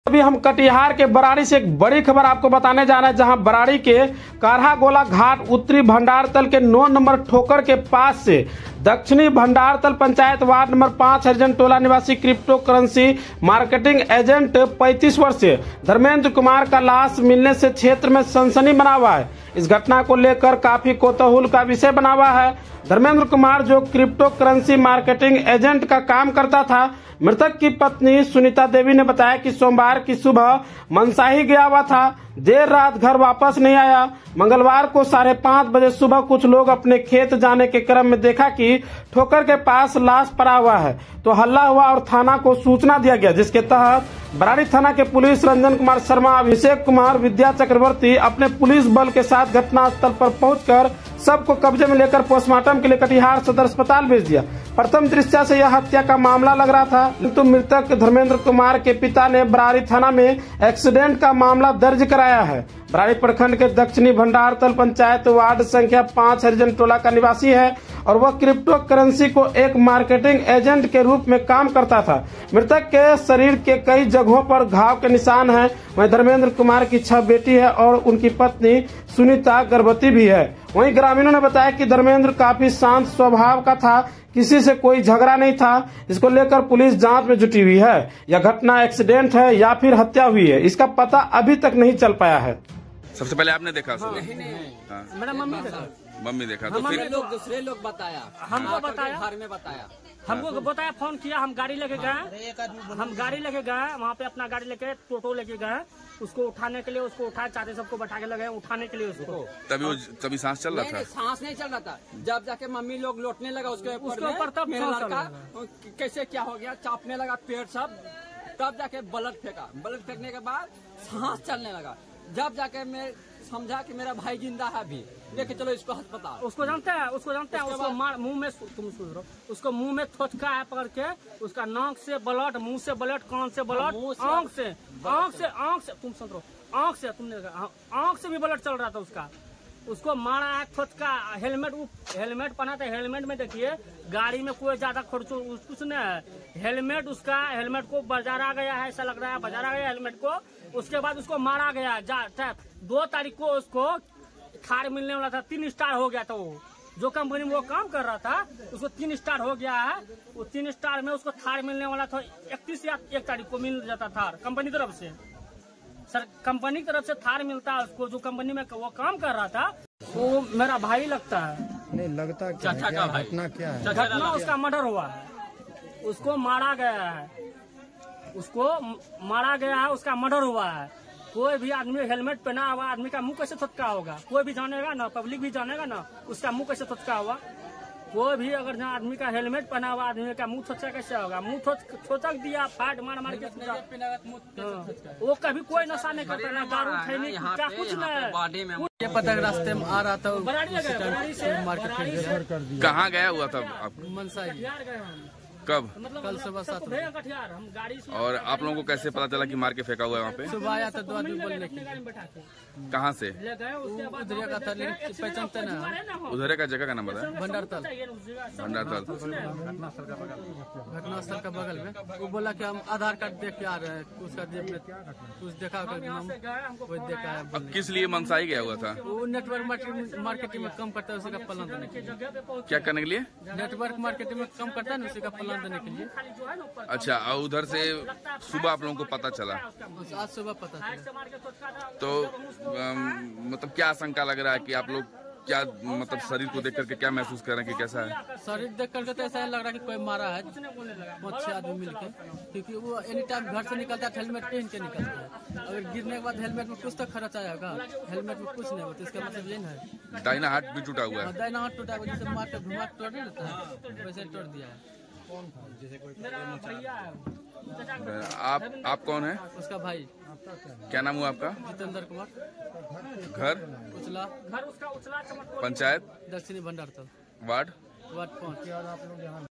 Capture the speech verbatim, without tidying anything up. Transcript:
अभी हम कटिहार के बराड़ी से एक बड़ी खबर आपको बताने जा रहे हैं, जहां बराड़ी के कारहागोला घाट उत्तरी भंडारतल के नौ नंबर ठोकर के पास से दक्षिणी भंडारतल पंचायत वार्ड नंबर पाँच हरिजन टोला निवासी क्रिप्टो करेंसी मार्केटिंग एजेंट पैंतीस वर्षीय धर्मेंद्र कुमार का लाश मिलने से क्षेत्र में सनसनी बना हुआ है। इस घटना को लेकर काफी कौतूहल का विषय बना हुआ है। धर्मेंद्र कुमार जो क्रिप्टो करेंसी मार्केटिंग एजेंट का काम करता था, मृतक की पत्नी सुनीता देवी ने बताया कि सोमवार की सुबह मनसाही गया हुआ था, देर रात घर वापस नहीं आया। मंगलवार को साढ़े पाँच बजे सुबह कुछ लोग अपने खेत जाने के क्रम में देखा कि ठोकर के पास लाश पड़ा हुआ है, तो हल्ला हुआ और थाना को सूचना दिया गया, जिसके तहत बराड़ी थाना के पुलिस रंजन कुमार शर्मा, अभिषेक कुमार, विद्या चक्रवर्ती अपने पुलिस बल के साथ घटनास्थल पर पहुंचकर सबको कब्जे में लेकर पोस्टमार्टम के लिए कटिहार सदर अस्पताल भेज दिया। प्रथम दृष्टया से यह हत्या का मामला लग रहा था, किंतु मृतक धर्मेंद्र कुमार के पिता ने बराड़ी थाना में एक्सीडेंट का मामला दर्ज कराया है। बराड़ी प्रखंड के दक्षिणी भंडारतल पंचायत वार्ड संख्या पाँच हरिजन टोला का निवासी है और वह क्रिप्टो करेंसी को एक मार्केटिंग एजेंट के रूप में काम करता था। मृतक के शरीर के कई जगहों पर घाव के निशान हैं। वहीं धर्मेंद्र कुमार की छह बेटी है और उनकी पत्नी सुनीता गर्भवती भी है। वहीं ग्रामीणों ने बताया कि धर्मेंद्र काफी शांत स्वभाव का था, किसी से कोई झगड़ा नहीं था। इसको लेकर पुलिस जांच में जुटी हुई है। यह घटना एक्सीडेंट है या फिर हत्या हुई है, इसका पता अभी तक नहीं चल पाया है। सबसे पहले आपने देखा? हाँ, नहीं, नहीं। हाँ। मेरा मम्मी देखा मम्मी देखा तो फिर फिर लोग दूसरे लोग बताया, हमको बताया, घर में बताया, हमको बताया, फोन किया, हम गाड़ी लेके गए, हम गाड़ी लेके गए वहाँ पे, अपना गाड़ी लेके टोटो लेके गए उसको उठाने के लिए। उसको उठाए, चाहते सबको बैठा के लगे उठाने के लिए उसको। तभी वो तभी सांस चल रहा था? सांस नहीं चल रहा था। जब जाके मम्मी लोग लौटने लगा उसके ऊपर, तब मेरा लड़का कैसे क्या हो गया, चापने लगा पेड़ सब, तब जाके ब्लड फेंका। ब्लड फेंकने के बाद सांस चलने लगा। जब जाके मैं समझा कि मेरा भाई जिंदा है अभी, लेके चलो इसको अस्पताल। उसको जानते हैं, उसको जानते हैं, उसको मुंह में, तुम सुन रहे हो, उसको मुंह में थोचका है पकड़ के, उसका नाक से ब्लड, मुंह से ब्लड, कान से ब्लड, आंख से, आंख से, आंख से, तुम सुन रहे हो, आंख से, तुमने देखा, आंख से भी ब्लड चल रहा था उसका। उसको मारा है थोचका। हेलमेट, हेलमेट पहना था। हेलमेट में देखिए गाड़ी में कोई ज्यादा खर्च कुछ नहीं है। हेलमेट उसका, हेलमेट को बजारा गया है, ऐसा लग रहा है बजारा गया हेलमेट को। उसके बाद उसको मारा गया। दो तारीख को उसको थार मिलने वाला था, तीन स्टार हो गया था। वो जो कंपनी में वो काम कर रहा था उसको तीन स्टार हो गया है। वो तीन स्टार में उसको थार मिलने वाला था। इकतीस या एक तारीख को मिल जाता थार कंपनी तरफ से। सर कंपनी की तरफ से थार मिलता है उसको, जो कंपनी में वो काम कर रहा था। वो मेरा भाई लगता है। नहीं लगता क्या है? क्या घटना क्या है? घटना उसका मर्डर हुआ है, उसको मारा गया है, उसको मारा गया है, उसका मर्डर हुआ है। कोई भी आदमी हेलमेट पहना हुआ आदमी का मुंह कैसे थोचका होगा? कोई भी जानेगा ना, पब्लिक भी जानेगा ना उसका मुंह कैसे थोचका हुआ। कोई भी अगर जहाँ आदमी का हेलमेट पहना हुआ आदमी का मुंह थोचका कैसे होगा? मुंह थोचक दिया, फाट मार मार के। वो कभी कोई नशा नहीं करता, ना दारू खैनी क्या कुछ नहीं। ये पता रास्ते में आ रहा था, कहाँ गया हुआ था आप? मनसाही। कब? मतलब कल सुबह सात बजे। हम गाड़ी से। और आप लोगों को कैसे पता चला कि मार के फेंका हुआ है वहाँ पे? सुबह आया था दो आदमी बोलने की। कहाँ से? उधर का था, लेकिन पहचानते ना। उधर का जगह का नाम बता? भंडारतल। भंडारतल घटनास्थल का बगल में। वो बोला कि हम आधार कार्ड देख के आ रहे हैं, उसका जेब में कुछ देखा, कोई देखा है। अब किस लिए मनसाही गया हुआ था? वो नेटवर्क मार्केटिंग में कम करता है, उसी का प्लान देने के लिए। क्या करने के लिए? नेटवर्क मार्केटिंग में कम करता है ना, उसी का प्लान देने के लिए। अच्छा, और उधर से सुबह आप लोगों को पता चला? आज सुबह पता चला। तो मतलब क्या आशंका लग रहा है कि आप लोग क्या, मतलब शरीर को देख करके क्या महसूस कर रहे हैं कि कैसा है? शरीर देख करके तो ऐसा लग रहा है कि कोई मारा है, पाँच छह आदमी मिलके। क्योंकि वो एनी टाइम घर से निकलता है हेलमेट पहन के निकलता है। अगर गिरने के बाद हेलमेट में कुछ तो खर्च आएगा, हेलमेट में कुछ नहीं होता। इसका मतलब ये है दाहिना हाथ भी टूटा हुआ है। दाहिना हाथ टूटा हुआ, जैसे मार के घुमा तोड़ नहीं लेता है, वैसे तोड़ दिया है। आप आप कौन है? उसका भाई। क्या नाम हुआ आपका? जितेंद्र कुमार। घर? उचला। घर उसका उचला। पंचायत? दक्षिणी भंडारतल, वार्ड? वार्ड पाँच।